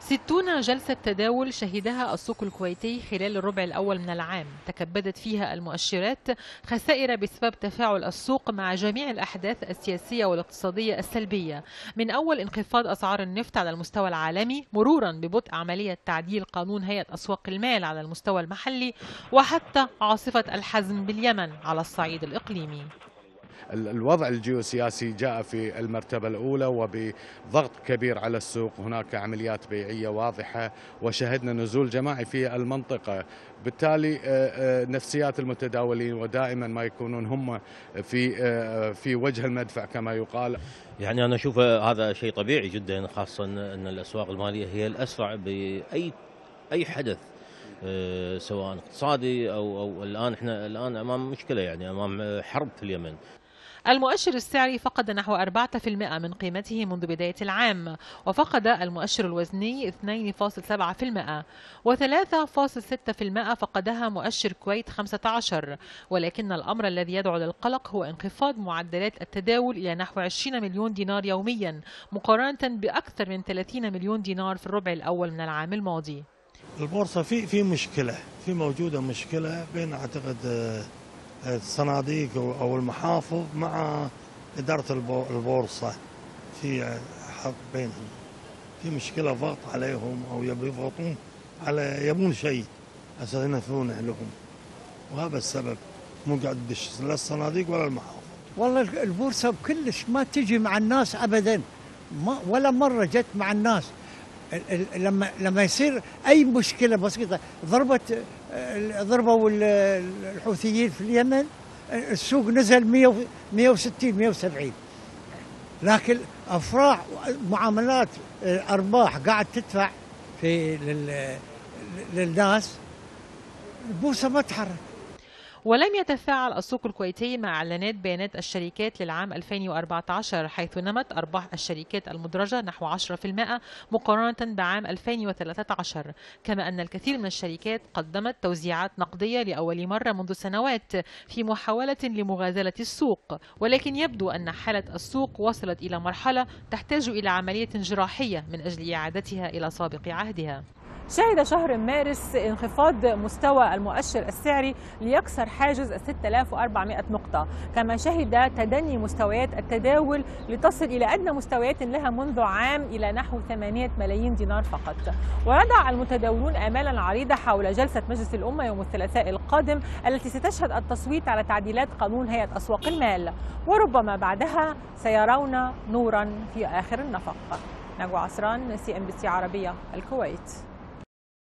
60 جلسة تداول شهدها السوق الكويتي خلال الربع الأول من العام، تكبدت فيها المؤشرات خسائر بسبب تفاعل السوق مع جميع الأحداث السياسية والاقتصادية السلبية، من أول انخفاض أسعار النفط على المستوى العالمي مرورا ببطء عملية تعديل قانون هيئة أسواق المال على المستوى المحلي، وحتى عاصفة الحزم باليمن على الصعيد الإقليمي. الوضع الجيوسياسي جاء في المرتبة الأولى وبضغط كبير على السوق، هناك عمليات بيعية واضحة وشهدنا نزول جماعي في المنطقة، بالتالي نفسيات المتداولين ودائما ما يكونون هم في وجه المدفع كما يقال. يعني أنا أشوف هذا شيء طبيعي جدا، خاصة أن الأسواق المالية هي الأسرع بأي حدث سواء اقتصادي أو الآن احنا أمام مشكلة، يعني أمام حرب في اليمن. المؤشر السعري فقد نحو 4% من قيمته منذ بداية العام، وفقد المؤشر الوزني 2.7%، و3.6% فقدها مؤشر كويت 15، ولكن الأمر الذي يدعو للقلق هو انخفاض معدلات التداول إلى نحو 20 مليون دينار يوميا مقارنة بأكثر من 30 مليون دينار في الربع الأول من العام الماضي. البورصة في مشكلة، موجودة مشكلة بين أعتقد الصناديق أو المحافظ مع إدارة البورصة، في حق بينهم، في مشكلة ضغط عليهم أو يضغطون على يبون شيء عشان ينفذونه لهم، وهذا السبب مو قاعد تدش لا الصناديق ولا المحافظ. والله البورصة كلش ما تجي مع الناس أبدا، ولا مرة جت مع الناس. لما يصير أي مشكلة بسيطة، ضربوا الحوثيين في اليمن، السوق نزل 160 170، لكن أفراح معاملات أرباح قاعد تدفع في للناس، البورصة ما تحرك. ولم يتفاعل السوق الكويتي مع إعلانات بيانات الشركات للعام 2014، حيث نمت أرباح الشركات المدرجة نحو 10% مقارنة بعام 2013، كما أن الكثير من الشركات قدمت توزيعات نقدية لأول مرة منذ سنوات في محاولة لمغازلة السوق، ولكن يبدو أن حالة السوق وصلت إلى مرحلة تحتاج إلى عملية جراحية من أجل إعادتها إلى سابق عهدها. شهد شهر مارس انخفاض مستوى المؤشر السعري ليكسر حاجز 6400 نقطة، كما شهد تدني مستويات التداول لتصل إلى أدنى مستويات لها منذ عام إلى نحو 8 ملايين دينار فقط. ويضع المتداولون آمالا عريضة حول جلسة مجلس الأمة يوم الثلاثاء القادم التي ستشهد التصويت على تعديلات قانون هيئة أسواق المال، وربما بعدها سيرون نورا في آخر النفق. نجوى عصران، CNBC عربية، الكويت.